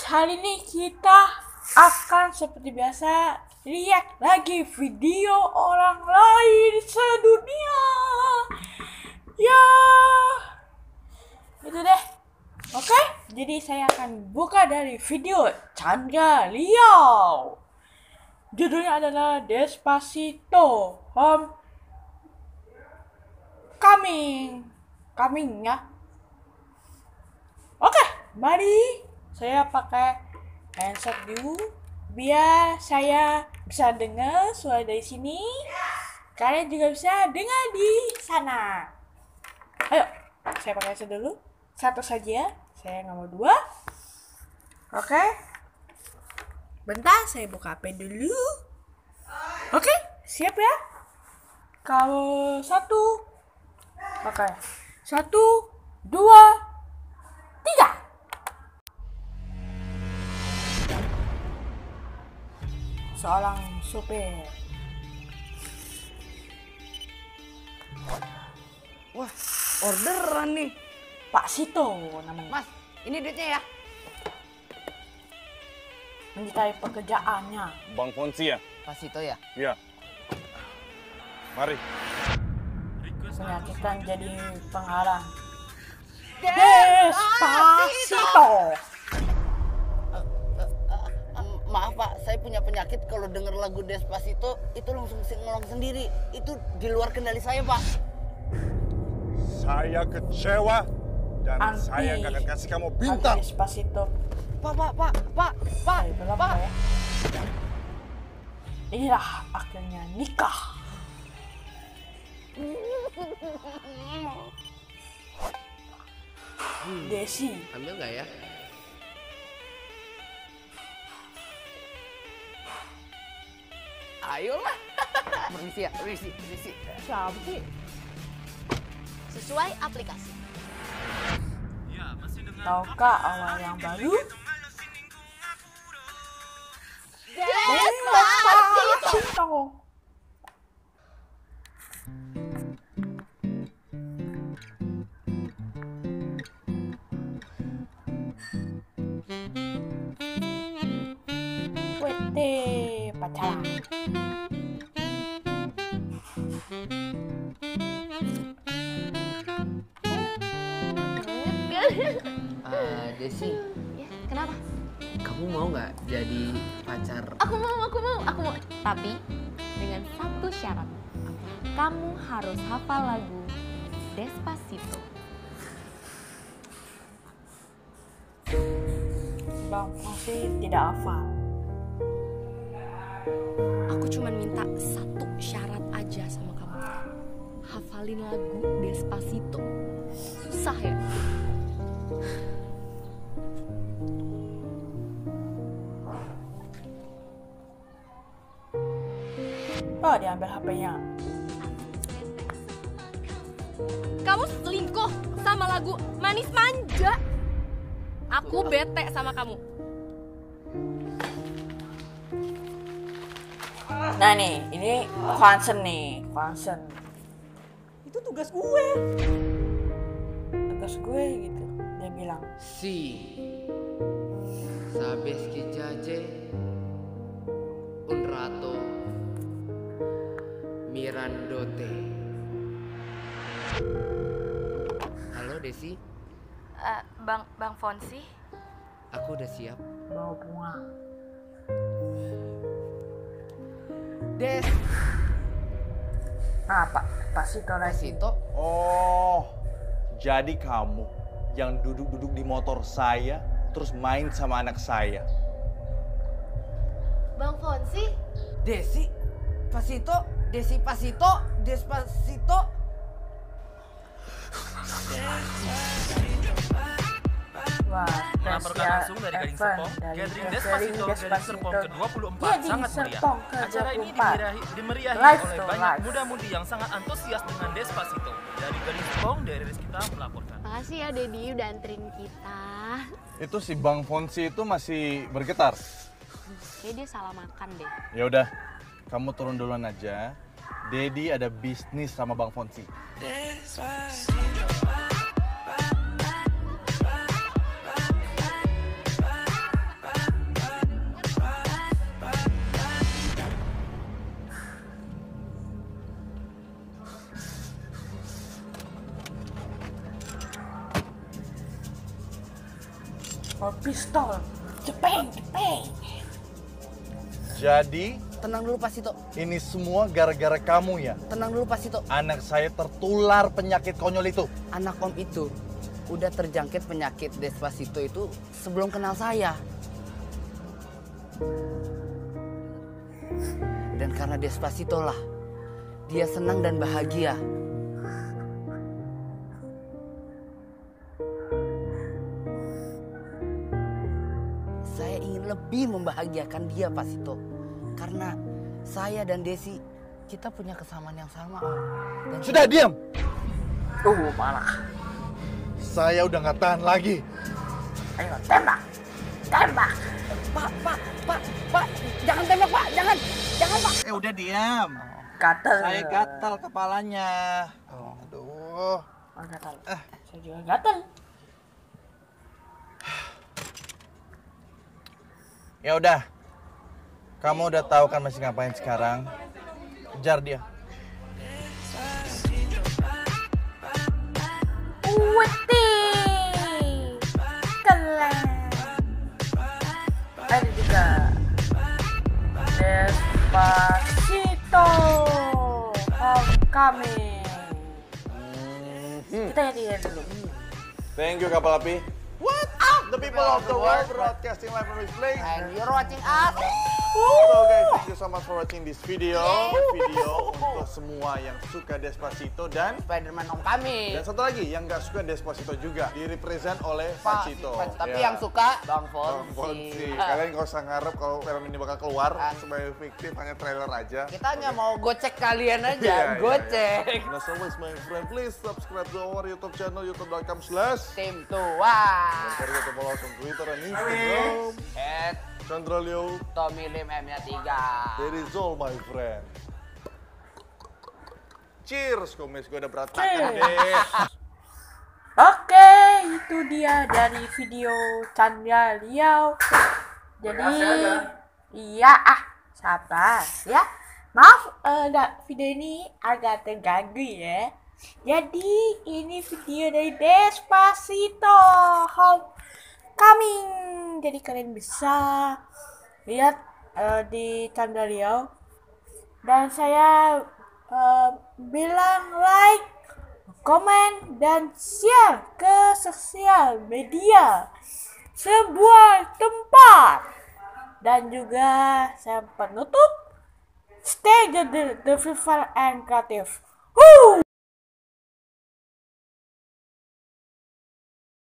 kali ini kita akan seperti biasa react lagi video orang lain sedunia. Ya, itu deh. Oke, jadi saya akan buka dari video Chandra Liao. Judulnya adalah Despacito Coming ya. Oke, mari saya pakai handset dulu biar saya bisa dengar suara dari sini. Kalian juga bisa dengar di sana. Ayo, saya pakai handset dulu. Satu saja, saya nggak mau dua. Oke. Bentar, saya buka HP dulu. Oke, siap ya? Kalau satu, oke. 1, 2, 3. Seorang supir. Wah, orderan nih. Pak Sito namanya. Mas, ini duitnya ya. Mencari pekerjaannya. Bang Fonsi ya? Pak Sito ya? Iya. Mari. Menyakitkan jadi pengarang. Despacito. Maaf Pak, saya punya penyakit kalau denger lagu Despacito itu langsung ngelong sendiri. Itu di luar kendali saya Pak. Saya kecewa dan Anti. saya nggak akan kasih kamu bintang. Despacito. Pak. Kenapa ya? Inilah akhirnya nikah. Desi. Ambil nggak ya? Ayolah. Permisi ya, permisi. Siapa sih? Sesuai aplikasi. Tahukah awal yang baru? Despacito. Wete pacaran. Desi, Ya, kenapa? kamu mau nggak jadi pacar? Aku mau. Tapi dengan satu syarat. Kamu harus hafal lagu Despacito. Bang masih tidak hafal. Aku cuma minta satu syarat aja sama kamu. Hafalin lagu Despacito. Susah ya? Oh, diambil HP-nya. Kamu selingkuh sama lagu Manis Manja. Aku bete sama kamu. Nah nih, ini concern nih, concern. Itu tugas gue. Tugas gue gitu. Dia bilang, Si sabes que jaje un rato mirandote. Halo Desi, Bang Fonsi. aku udah siap. bawa bunga. Des, Nah, Pak Sito lagi. Sito, Oh, jadi kamu yang duduk-duduk di motor saya terus main sama anak saya. Bang Fonsi. Desi, Pasito, Desi Pasito, Despacito. Wah, Melaporkan langsung dari Gading Serpong, Gathering Despacito Gading Serpong ke-24 sangat meriah. Acara ini dimeriahi Live oleh to banyak live. muda-mudi yang sangat antusias dengan Despacito. Dari Gading Serpong, dari Rizkita melaporkan. Makasih ya Dedi udah anterin kita. Itu si Bang Fonsi itu masih bergetar. Kayaknya dia salah makan deh. Ya udah, kamu turun duluan aja. Dedi ada bisnis sama Bang Fonsi. or pistol. Jepeng. Jadi, Tenang dulu Pasito. ini semua gara-gara kamu ya? Tenang dulu Pasito. Anak saya tertular penyakit konyol itu. Anak Om itu udah terjangkit penyakit Despacito itu sebelum kenal saya. Dan karena Despacito lah, dia senang dan bahagia. Saya ingin lebih membahagiakan dia, Pasito. Karena saya dan Desi, kita punya kesamaan yang sama, Om. Dan Sudah diam! Malah. Saya udah nggak tahan lagi. Ayo, tembak. Pak, jangan tembak, Pak, jangan, Pak. Udah diam. Gatel. Saya gatal kepalanya. Aduh. Gatel. Saya juga gatel. Ya udah. Kamu udah tahu kan masih ngapain sekarang? Kejar dia. Wih, keren. Ada juga Despacito Homecoming. Kita nyanyiin dulu. Thank you kapal api. What up the people of the world broadcasting live from this place. And you're watching us. So guys, thank you so much for watching this video. Video untuk semua yang suka Despacito dan Spiderman Homecoming. satu lagi yang nggak suka Despacito juga direpresent oleh Pacito. Tapi Ya. yang suka Bang Bang Fonsi. Fonsi. Kalian nggak usah ngarep kalau film ini bakal keluar sebagai fiktif, hanya trailer aja. Kita hanya mau gocek kalian aja, Iya, gocek. Nah, so always my friend, please subscribe to our YouTube channel youtube.com/ Tim tua. Don't forget to follow us on Twitter and Instagram. Chandra Leo, Tommy Lim M-nya 3. that is all my friend. Cheers, komis gue udah berantakan deh. Oke, itu dia dari video Chandra Liao. Jadi, iya sabar ya. Maaf, video ini agak terganggu ya. Jadi, ini video dari Despacito Homecoming. Jadi kalian bisa lihat di Chandra Liao. Dan saya bilang like, komen, dan share ke sosial media sebuah tempat. Dan juga saya penutup, stay the and creative.